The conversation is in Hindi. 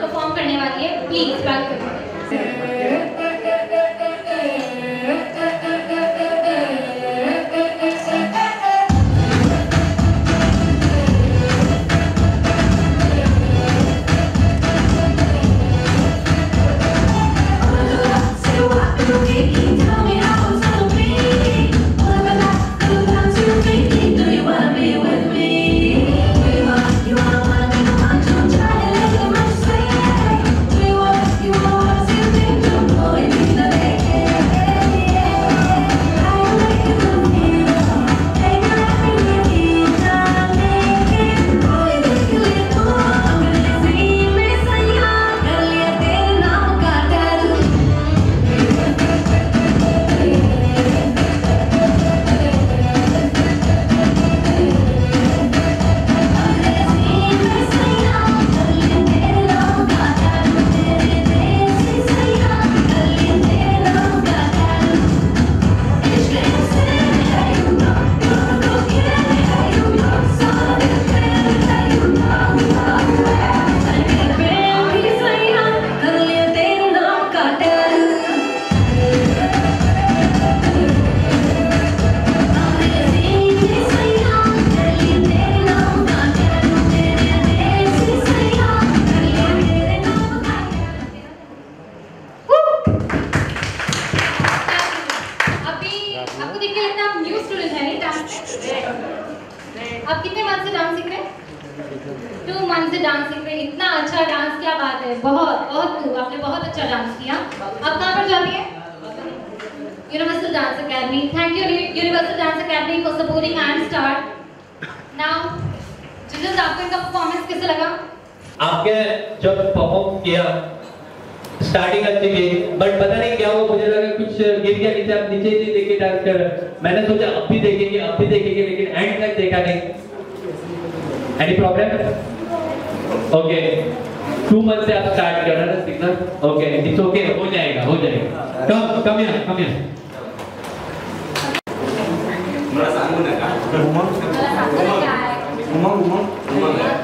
परफॉर्म करने वाली है, प्लीज बैक करिए। आप कितने मंथ से डांस सीख रहे हैं? 2 मंथ से डांस सीख रहे हैं। इतना अच्छा डांस, क्या बात है, बहुत बहुत खूब, आपने बहुत अच्छा डांस किया। अब कहाँ पर जाती है? Universal dance academy. Thank you universal dance academy for supporting and start. Now जजेस, आपको इनका परफॉर्मेंस कैसे लगा? आपके जब परफॉर्म किया स्टार्टिंग अच्छी थी, बट पता नहीं क्या हुआ, मुझे लगा कुछ गिर गया नीचे, आप नीचे ही देख के डांस कर रहे हैं। मैंने सोचा अब भी देखेंगे, लेकिन एंड तक देखा नहीं। Any problem? ओके, 2 मंथ से आप स्टार्ट कर रहे हैं सीखना। ओके, इट्स ओके, हो जाएगा। Come here. मला सांगू नका. मला सांगू नका.